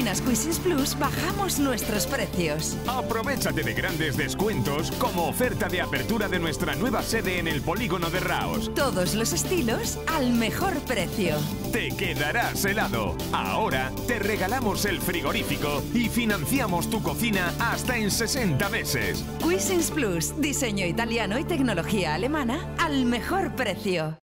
cocinas Cuisines Plus bajamos nuestros precios. Aprovéchate de grandes descuentos como oferta de apertura de nuestra nueva sede en el polígono de Raos. Todos los estilos al mejor precio. Te quedarás helado. Ahora te regalamos el frigorífico y financiamos tu cocina hasta en 60 meses. Cuisines Plus, diseño italiano y tecnología alemana al mejor precio.